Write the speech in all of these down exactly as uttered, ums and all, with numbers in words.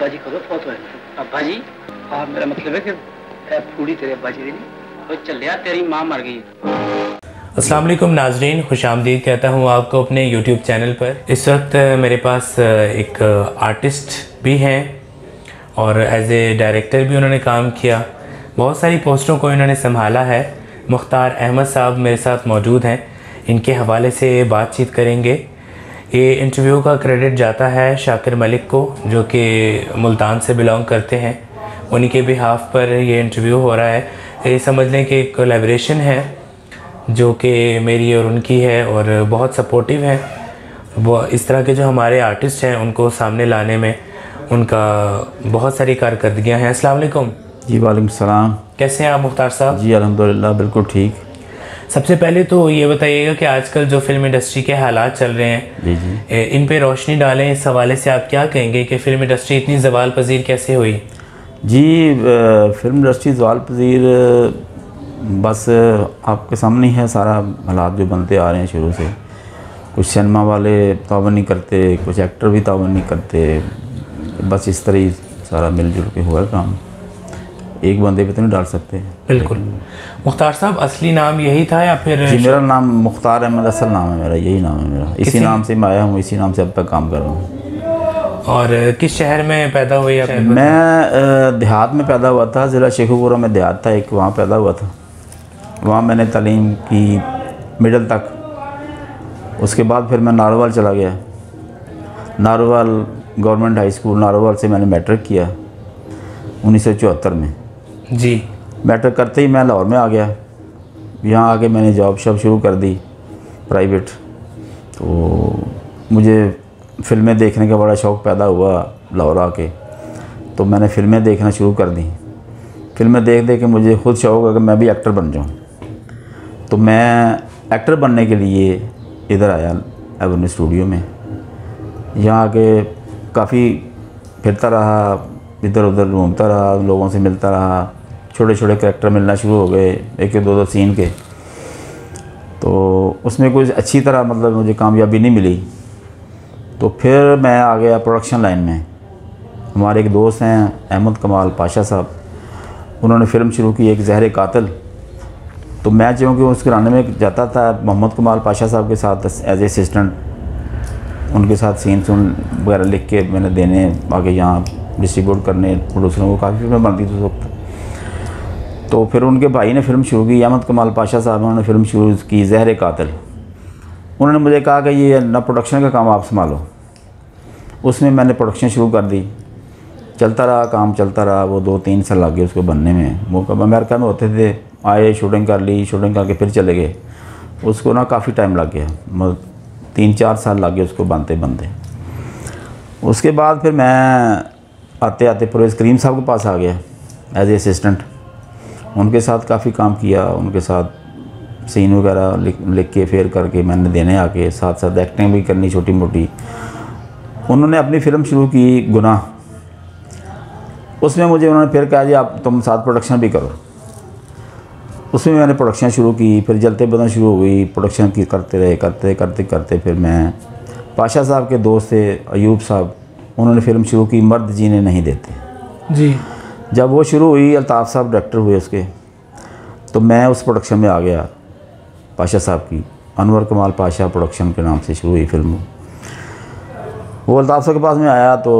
अब्बा जी कदों फौत होए? अब्बा जी? हाँ, मेरा मतलब है कि पूरी तेरे अब्बा जी दी नहीं चलिया, तेरी माँ मर गई। अस्सलाम वालेकुम नाजरीन, खुशामदीद कहता हूँ आपको अपने यूट्यूब चैनल पर। इस वक्त मेरे पास एक आर्टिस्ट भी हैं और एज ए डायरेक्टर भी उन्होंने काम किया, बहुत सारी पोस्टों को इन्होंने संभाला है। मुख्तार अहमद साहब मेरे साथ मौजूद हैं, इनके हवाले से बातचीत करेंगे। ये इंटरव्यू का क्रेडिट जाता है शाकिर मलिक को, जो कि मुल्तान से बिलोंग करते हैं। उन्हीं के बिहाफ पर ये इंटरव्यू हो रहा है। ये समझ लें कि कोलैबोरेशन है जो कि मेरी और उनकी है, और बहुत सपोर्टिव है। वो इस तरह के जो हमारे आर्टिस्ट हैं उनको सामने लाने में उनका बहुत सारी कारकर्दगियाँ हैं। अस्सलाम वालेकुम। जी वालेकुम सलाम। कैसे हैं आप मुख्तार साहब? जी अल्हम्दुलिल्लाह बिल्कुल ठीक। सबसे पहले तो ये बताइएगा कि आजकल जो फिल्म इंडस्ट्री के हालात चल रहे हैं, जी जी इन पे रोशनी डालें। इस हवाले से आप क्या कहेंगे कि फ़िल्म इंडस्ट्री इतनी ज़वाल पजीर कैसे हुई? जी फिल्म इंडस्ट्री ज़वाल पजीर बस आपके सामने ही है सारा हालात जो बनते आ रहे हैं शुरू से। कुछ सिनेमा वाले तावन नहीं करते, कुछ एक्टर भी तावन नहीं करते, बस इस तरह ही सारा मिलजुल के हुआ काम। एक बंदे पे तो नहीं डाल सकते। बिल्कुल। मुख्तार साहब असली नाम यही था या फिर? जी मेरा नाम मुख्तार अहमद असल नाम है मेरा, यही नाम है मेरा। इसी नाम से मैं आया हूँ, इसी नाम से अब तक काम कर रहा हूँ। और किस शहर में पैदा हुए आप? मैं देहात में पैदा हुआ था, ज़िला शेखुपुरा में देहात था एक, वहाँ पैदा हुआ था। वहाँ मैंने तालीम की मिडल तक। उसके बाद फिर मैं नारोवाल चला गया। Narowal government high school Narowal से मैंने मैट्रिक किया उन्नीस सौ चौहत्तर में। जी। मैट्रिक करते ही मैं लाहौर में आ गया। यहाँ आके मैंने जॉब शॉब शुरू कर दी प्राइवेट। तो मुझे फ़िल्में देखने का बड़ा शौक़ पैदा हुआ लाहौर आके, तो मैंने फ़िल्में देखना शुरू कर दी। फ़िल्में देख देख के मुझे खुद शौक़ है कि मैं भी एक्टर बन जाऊँ। तो मैं एक्टर बनने के लिए इधर आया एवेन्यू स्टूडियो में। यहाँ आके काफ़ी फिरता रहा, इधर उधर घूमता रहा, लोगों से मिलता रहा। छोटे छोटे कैरेक्टर मिलना शुरू हो गए, एक एक दो दो सीन के। तो उसमें कुछ अच्छी तरह मतलब मुझे कामयाबी नहीं मिली। तो फिर मैं आ गया प्रोडक्शन लाइन में। हमारे एक दोस्त हैं अहमद कमाल पाशा साहब, उन्होंने फ़िल्म शुरू की एक ज़हर कातिल। तो मैं चूँकि उस घराने में जाता था मोहम्मद कमाल पाशा साहब के साथ एज ए असिस्टेंट, उनके साथ सीन सुन वगैरह लिख के मैंने देने आगे यहाँ डिस्ट्रीब्यूट करने प्रोड्यूसरों को। काफ़ी फिल्में बनती थी उस वक्त। तो फिर उनके भाई ने फ़िल्म शुरू की, अहमद कमाल पाशा साहब, उन्होंने फ़िल्म शुरू की ज़हर कातिल। उन्होंने मुझे कहा कि ये ना प्रोडक्शन का काम आप संभालो। उसमें मैंने प्रोडक्शन शुरू कर दी। चलता रहा काम, चलता रहा। वो दो तीन साल लग गए उसको बनने में। वो कब अमेरिका में होते थे, आए शूटिंग कर ली, शूटिंग करके फिर चले गए। उसको ना काफ़ी टाइम लग गया, मतलब तीन चार साल लग गए उसको बनते बनते। उसके बाद फिर मैं आते आते परवेज़ करीम साहब के पास आ गया एज ए असिस्टेंट। उनके साथ काफ़ी काम किया, उनके साथ सीन वगैरह लिख लिख के फेर करके मैंने देने आके, साथ साथ एक्टिंग भी करनी छोटी मोटी। उन्होंने अपनी फ़िल्म शुरू की गुनाह। उसमें मुझे उन्होंने फिर कहा जी आप तुम साथ प्रोडक्शन भी करो। उसमें मैंने प्रोडक्शन शुरू की। फिर जलते बदन शुरू हो गई, प्रोडक्शन की करते रहे करते करते करते फिर मैं पाशा साहब के दोस्त थे अयूब साहब, उन्होंने फ़िल्म शुरू की मर्द जीने नहीं देते। जी। जब वो शुरू हुई, अल्ताफ़ साहब डायरेक्टर हुए उसके, तो मैं उस प्रोडक्शन में आ गया पाशा साहब की। अनवर कमाल पाशा प्रोडक्शन के नाम से शुरू हुई फिल्म। वो अल्ताफ़ साहब के पास में आया तो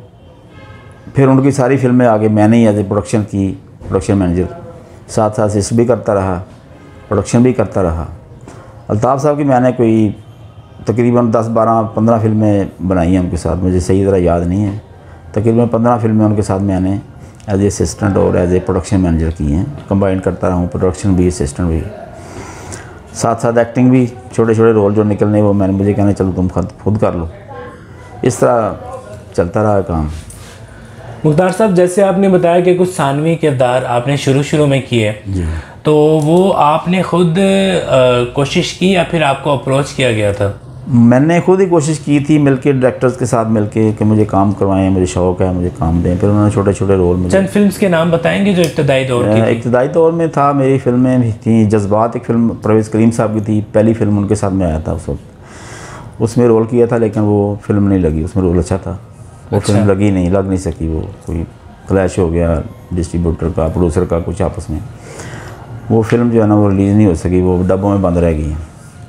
फिर उनकी सारी फिल्में आगे मैंने ही एज ए प्रोडक्शन की, प्रोडक्शन मैनेजर। साथ साथ असिस्ट भी करता रहा, प्रोडक्शन भी करता रहा। अल्ताफ़ साहब की मैंने कोई तकरीबन दस बारह पंद्रह फिल्में बनाई हैं उनके साथ, मुझे सही तरह याद नहीं है। तकरीबन पंद्रह फिल्में उनके साथ मैंने एज ए असिस्टेंट और एज ए प्रोडक्शन मैनेजर की हैं। कंबाइन करता रहा हूँ, प्रोडक्शन भी असिस्टेंट भी, साथ साथ एक्टिंग भी। छोटे छोटे रोल जो निकलने वो मैंने मुझे कहना चलो तुम खुद खुद कर लो। इस तरह चलता रहा काम। मुख्तार साहब, जैसे आपने बताया कि कुछ सानवी किरदार आपने शुरू शुरू में किए, तो वो आपने खुद कोशिश की या फिर आपको अप्रोच किया गया था? मैंने खुद ही कोशिश की थी, मिलके डायरेक्टर्स के साथ मिलके कि मुझे काम करवाएं, मुझे शौक़ है, मुझे काम दें। फिर उन्होंने छोटे छोटे रोल में। चंद फिल्म्स के नाम बताएंगे जो इब्तदाई दौर की? इब्तदाई दौर में था मेरी फिल्में भी थी। जज्बात एक फ़िल्म परवेज़ करीम साहब की थी, पहली फिल्म उनके साथ में आया था उस वक्त। उसमें रोल किया था लेकिन वो फिल्म नहीं लगी, उसमें रोल अच्छा था। वो फिल्म लगी नहीं, लग नहीं सकी, वो कोई क्लैश हो गया डिस्ट्रीब्यूटर का प्रोड्यूसर का कुछ आपस में, वो फिल्म जो है ना वो रिलीज़ नहीं हो सकी, वो डब्बों में बंद रह गई।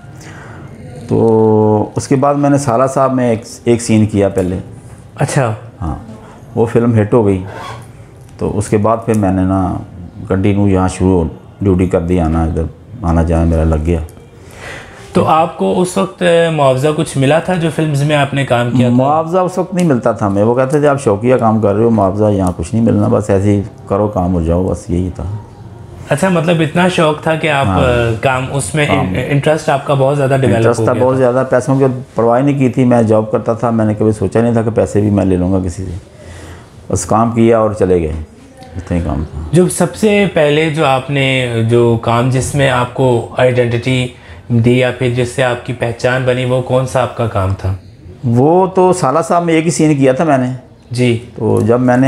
तो उसके बाद मैंने साला साहब में एक एक सीन किया पहले। अच्छा। हाँ, वो फिल्म हिट हो गई, तो उसके बाद फिर मैंने ना कंटिन्यू यहाँ शुरू ड्यूटी कर दी, आना इधर आना जाना मेरा लग गया। तो आपको उस वक्त मुआवजा कुछ मिला था जो फिल्म्स में आपने काम किया था? मुआवजा उस वक्त नहीं मिलता था हमें, वो कहते थे आप शौकिया काम कर रहे हो, मुआवजा यहाँ कुछ नहीं मिलना, बस ऐसे ही करो काम हो जाओ, बस यही था। अच्छा, मतलब इतना शौक था कि आप हाँ, काम उसमें इंटरेस्ट आपका बहुत ज़्यादा डेवलप हो गया? इंटरेस्ट था बहुत ज़्यादा, पैसों की परवाह नहीं की थी, मैं जॉब करता था, मैंने कभी सोचा नहीं था कि पैसे भी मैं ले लूँगा किसी से, बस काम किया और चले गए, इतना ही काम था। जो सबसे पहले जो आपने जो काम जिसमें आपको आइडेंटिटी दी या फिर जिससे आपकी पहचान बनी, वो कौन सा आपका काम था? वो तो साला साहब में एक ही सीन किया था मैंने जी। तो जब मैंने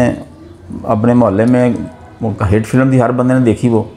अपने मोहल्ले में, वो हिट फिल्म थी, हर बंदे ने देखी वो,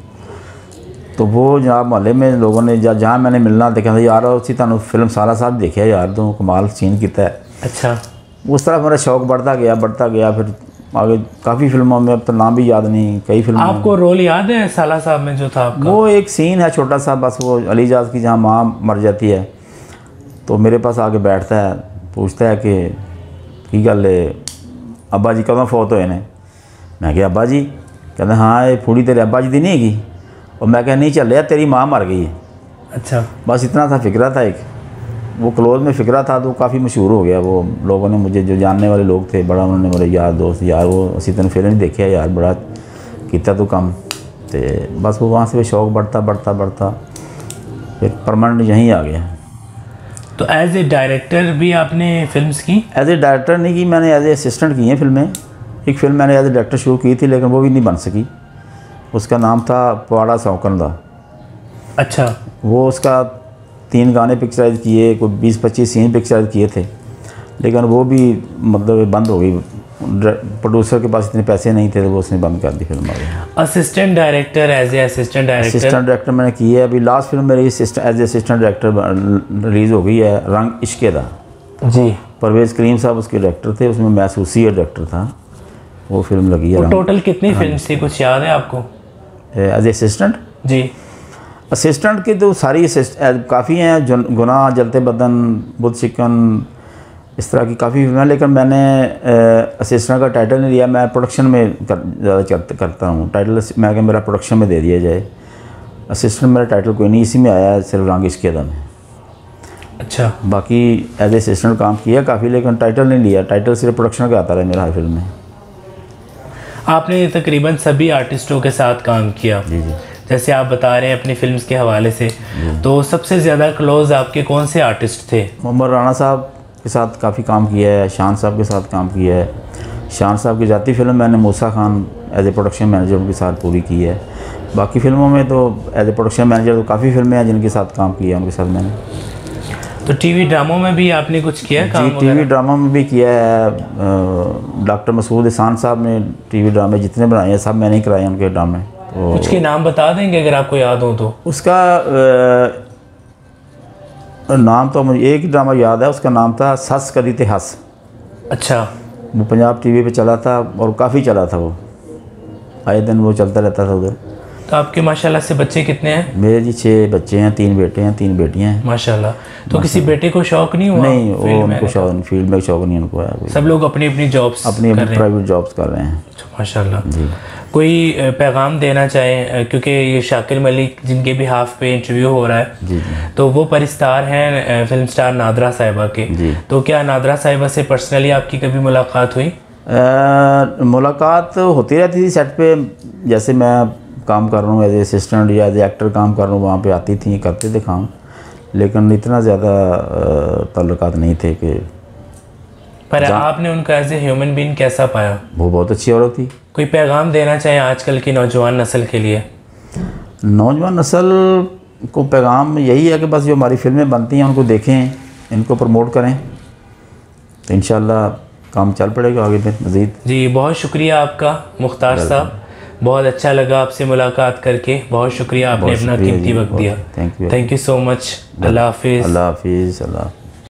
तो वो जहाँ मोहल्ले में लोगों ने जहाँ मैंने मिलना देखा था, यार उसी तरह फिल्म साला साहब देखा यार, तो कमाल सीन किया है। अच्छा। उस तरह मेरा शौक़ बढ़ता गया बढ़ता गया, फिर आगे काफ़ी फिल्मों में, अब तो नाम भी याद नहीं, कई फिल्मों। आपको रोल याद है साला साहब में जो था आपका? वो एक सीन है छोटा सा, बस वो अलीजाज की जहाँ माँ मर जाती है, तो मेरे पास आके बैठता है, पूछता है कि की गल है अब्बा जी कदों फौत होए ने? मैं क्या अब्बा जी? कहते हाँ ये फूड़ी तेरे अब्बा जी दी नहीं हैगी, और मैं क्या नहीं चल तेरी माँ मर गई है। अच्छा। बस इतना था, फिक्रा था एक, वो क्लोज में फिक्रा था, तो काफ़ी मशहूर हो गया। वो लोगों ने मुझे, जो जानने वाले लोग थे, बड़ा उन्होंने मेरे यार दोस्त, यार वो इसी तरह फिल्म देखे यार, बड़ा किया तू कम, तो बस वो वहाँ से शौक़ बढ़ता बढ़ता बढ़ता फिर परमानेंट यहीं आ गया। तो एज ए डायरेक्टर भी आपने फिल्म्स की? एज ए डायरेक्टर नहीं की मैंने, एज ए असिस्टेंट की हैं फिल्में। एक फिल्म मैंने एज ए डायरेक्टर शुरू की थी, लेकिन वो भी नहीं बन सकी, उसका नाम था पवाड़ा सौकन दा। अच्छा। वो उसका तीन गाने पिक्चराइज किए, कोई बीस पच्चीस सीन पिक्चराइज किए थे, लेकिन वो भी मतलब बंद हो गई, प्रोड्यूसर के पास इतने पैसे नहीं थे, तो वो उसने बंद कर दी film. Assistant director, as a assistant director assistant director मैंने की है। अभी लास्ट फिल्म मेरी as a assistant director release हो गई है, रंग इश्के दा जी। परवेज़ करीम साहब उसके डायरेक्टर थे, उसमें महसूसी डायरेक्टर था, वो फिल्म लगी है। टोटल कितनी फिल्म थी, कुछ याद है आपको? एज ए असिस्टेंट जी, असिस्टेंट के तो सारी काफ़ी हैं, गुनाह, जलते बदन, बुद्ध चिकन, इस तरह की काफ़ी फिल्में, लेकिन मैंने असिस्टेंट का टाइटल नहीं लिया, मैं प्रोडक्शन में कर, ज़्यादा करता हूँ। टाइटल मैं क्या मेरा प्रोडक्शन में दे दिया जाए, असिस्टेंट मेरा टाइटल कोई नहीं, इसी में आया है सिर्फ रंग इश्क में। अच्छा। बाकी एज ए असिस्टेंट काम किया काफ़ी, लेकिन टाइटल नहीं लिया, टाइटल सिर्फ प्रोडक्शन का आता रहा मेरा हर फिल्म में। आपने तकरीबन सभी आर्टिस्टों के साथ काम किया। जी जी। जैसे आप बता रहे हैं अपनी फिल्म्स के हवाले से, तो सबसे ज़्यादा क्लोज आपके कौन से आर्टिस्ट थे? मोहम्मद राना साहब के साथ काफ़ी काम किया है, शान साहब के साथ काम किया है। शान साहब की जाती फिल्म मैंने Musa Khan as a production manager उनके साथ पूरी की है। बाकी फिल्मों में तो एज ए प्रोडक्शन मैनेजर तो काफ़ी फिल्में हैं जिनके साथ काम किया है उनके साथ मैंने। तो टीवी ड्रामों में भी आपने कुछ किया है काम? जी, टीवी ड्रामा में भी किया है। डॉक्टर मसूद हसान साहब ने टीवी ड्रामे जितने बनाए हैं सब मैंने ही कराए हैं उनके ड्रामे। तो कुछ के नाम बता देंगे अगर आपको याद हो तो? उसका आ, नाम तो मुझे एक ड्रामा याद है, उसका नाम था सस कदी ते हस। अच्छा। वो पंजाब टीवी पे चला था और काफ़ी चला था, वो आए दिन वो चलता रहता था उधर। तो आपके माशाल्लाह से बच्चे कितने हैं? मेरे जी छः बच्चे हैं, तीन बेटे हैं, तीन बेटियां हैं। माशाल्लाह। तो किसी बेटे को शौक नहीं हुआ? नहीं, वो उनको शौक, फील्ड में शौक नहीं उनको आया। सब लोग अपनी अपनी जॉब्स अपनी अपनी प्राइवेट जॉब्स कर रहे हैं। माशाल्लाह जी। कोई पैगाम देना चाहें, क्योंकि ये शाकिर मलिक जिनके भी हाफ पे इंटरव्यू हो रहा है जी जी, तो वो परिस्तार हैं फिल्म स्टार नादरा साहिबा के जी। तो क्या नादरा साहिबा से पर्सनली आपकी कभी मुलाकात हुई? मुलाकात होती रहती थी सेट पे, जैसे मैं काम कर रहा हूँ एज ए असिस्टेंट या एज ए एक्टर काम कर रहा हूँ, वहाँ पे आती थी, करते थे काम, लेकिन इतना ज़्यादा ताल्लुकात नहीं थे कि। पर आपने उनका एज ए ह्यूमन बीइंग कैसा पाया? वो बहुत अच्छी औरत थी। कोई पैगाम देना चाहें आजकल की नौजवान नस्ल के लिए? नौजवान नस्ल को पैगाम यही है कि बस जो हमारी फिल्में बनती हैं उनको देखें, इनको प्रमोट करें, तो इंशाल्लाह काम चल पड़ेगा आगे में मज़ीद। जी, बहुत शुक्रिया आपका मुख्तार साहब, बहुत अच्छा लगा आपसे मुलाकात करके। बहुत शुक्रिया, आपने अपना कीमती वक्त दिया। Thank you, thank you so much. अल्लाह हाफिज़। अल्लाह हाफिज़। अल्लाह।